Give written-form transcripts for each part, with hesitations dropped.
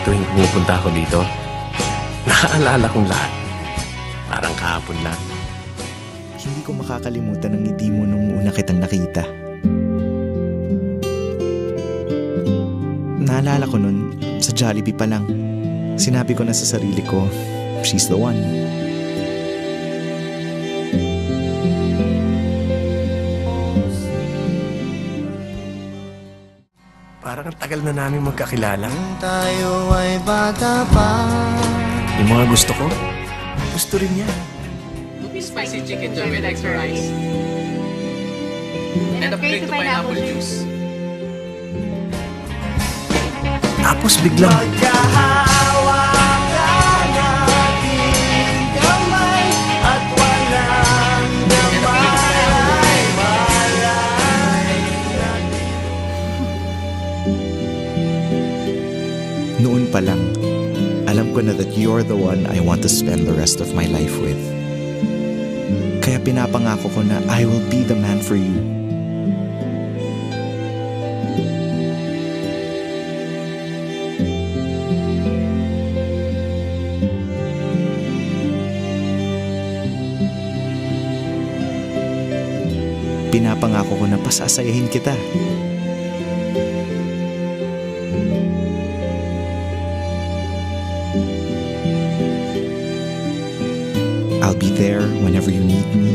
tuwing pumupunta ako dito, naaalala kong lahat. Parang kahapon lang. Hindi ko makakalimutan ang ngiti mo nung una kitang nakita. Naalala ko nun, sa Jollibee pa lang, sinabi ko na sa sarili ko, she's the one. Parang ang tagal na namin magkakilala. Tayo ay bata pa. Yung mga gusto ko, gusto rin niya. Spicy chicken joy with extra rice. And a plate to pineapple juice. Tapos biglang, noon pa lang, alam ko na that you're the one I want to spend the rest of my life with. Kaya pinapangako ko na I will be the man for you. Pinapangako ko na pasasayahin kita. I'll be there whenever you need me.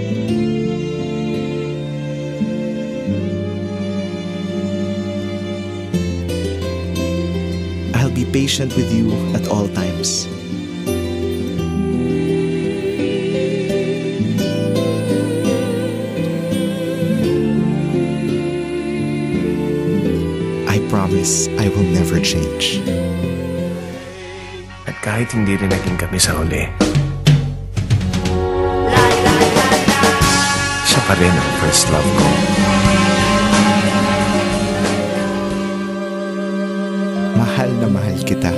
I'll be patient with you at all times. I promise I will never change. at kahit hindi rin naging kami sa huli, siya pa rin ang first love ko. Mahal na mahal kita.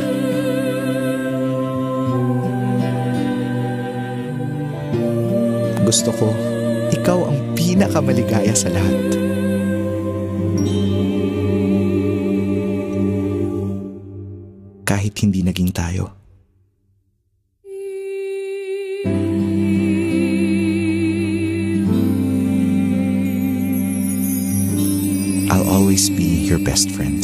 Gusto ko, ikaw ang pinakamaligaya sa lahat. Kahit hindi naging tayo. I'll always be your best friend.